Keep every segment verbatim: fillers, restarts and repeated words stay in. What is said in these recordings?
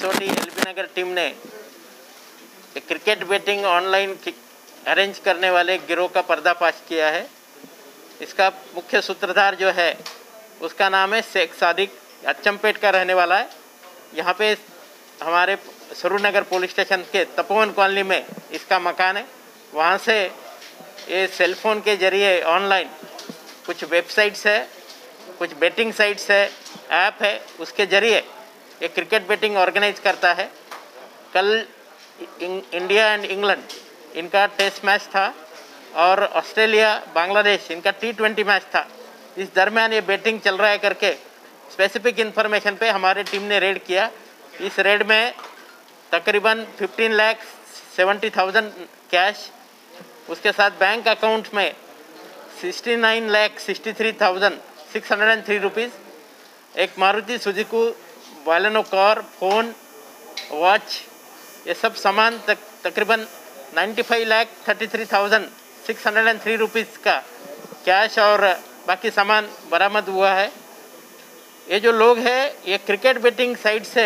SOT LB नगर team ने एक cricket betting online arrange करने वाले गिरोह का पर्दाफाश किया है। इसका मुख्य सूत्रधार जो है उसका नाम है शेख सादिक, अच्चमपेट का रहने वाला है। यहाँ पे हमारे सुरुनगर पुलिस स्टेशन के तपोवन कॉलोनी में इसका मकान है। वहाँ से ये सेलफोन के जरिए ऑनलाइन कुछ वेबसाइट्स है, कुछ बेटिंग साइट्स है, ऐप है, उसके जरिए एक क्रिकेट बेटिंग ऑर्गेनाइज करता है। कल इंडिया एंड इंग्लैंड इनका टेस्ट मैच था और ऑस्ट्रेलिया बांग्लादेश इनका टी ट्वेंटी मैच था। इस दरमियान ये बेटिंग चल रहा है करके स्पेसिफिक इन्फॉर्मेशन पे हमारे टीम ने रेड किया। इस रेड में तकरीबन fifteen lakh seventy thousand cash, उसके साथ बैंक अकाउंट में sixty nine lakh sixty three thousand six hundred and three rupees, एक Maruti Suzuki Baleno car, phone, watch, ये सब सामान तक तकरीबन ninety five lakh thirty three thousand six hundred and three rupees का कैश और बाकी सामान बरामद हुआ है। ये जो लोग हैं ये क्रिकेट बेटिंग साइट से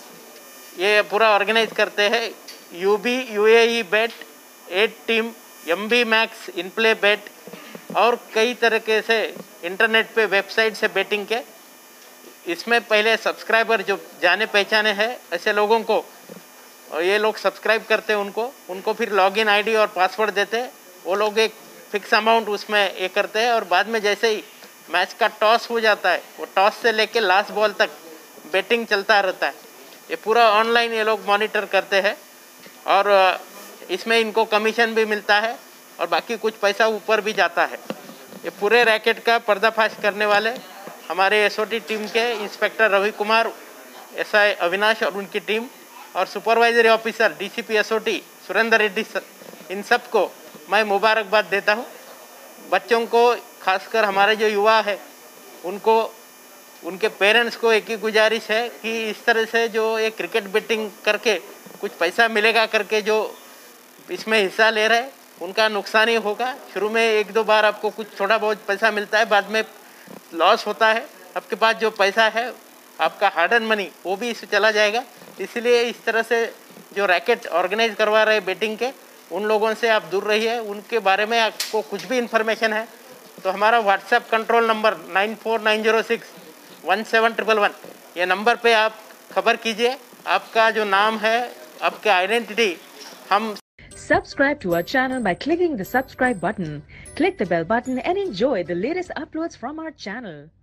ये पूरा ऑर्गेनाइज करते हैं। UB UAE bet, eight team, MB max, inplay bet और कई तरीके से इंटरनेट पे वेबसाइट से बेटिंग के। इसमें पहले सब्सक्राइबर जो जाने पहचाने हैं ऐसे लोगों को और ये लोग सब्सक्राइब करते हैं, उनको उनको फिर लॉगिन आईडी और पासवर्ड देते हैं। वो लोग एक फिक्स अमाउंट उसमें ये करते हैं और बाद में जैसे ही मैच का टॉस हो जाता है वो टॉस से लेके लास्ट बॉल तक बेटिंग चलता रहता है। ये पूरा ऑनलाइन ये लोग मॉनिटर करते हैं और इसमें इनको कमीशन भी मिलता है और बाकी कुछ पैसा ऊपर भी जाता है। ये पूरे रैकेट का पर्दाफाश करने वाले हमारे एसओटी टीम के इंस्पेक्टर रवि कुमार, एसआई अविनाश और उनकी टीम और supervisory officer DCP SOT Surendra Reddy sir, इन सब को मैं मुबारकबाद देता हूँ। बच्चों को, खासकर हमारे जो युवा है उनको, उनके पेरेंट्स को एक ही गुजारिश है कि इस तरह से जो ये क्रिकेट बेटिंग करके कुछ पैसा मिलेगा करके जो इसमें हिस्सा ले रहे हैं उनका नुकसान ही होगा। शुरू में एक दो बार आपको कुछ थोड़ा बहुत पैसा मिलता है, बाद में लॉस होता है। आपके पास जो पैसा है आपका हार्ड एंड मनी वो भी इससे चला जाएगा। इसलिए इस तरह से जो रैकेट ऑर्गेनाइज करवा रहे बेटिंग के उन लोगों से आप दूर रहिए। उनके बारे में आपको कुछ भी इन्फॉर्मेशन है तो हमारा WhatsApp control number nine four nine zero six one seven triple one ये नंबर पे आप खबर कीजिए। आपका जो नाम है, आपका आइडेंटिटी हम Subscribe to our channel by clicking the subscribe button. Click the bell button and enjoy the latest uploads from our channel.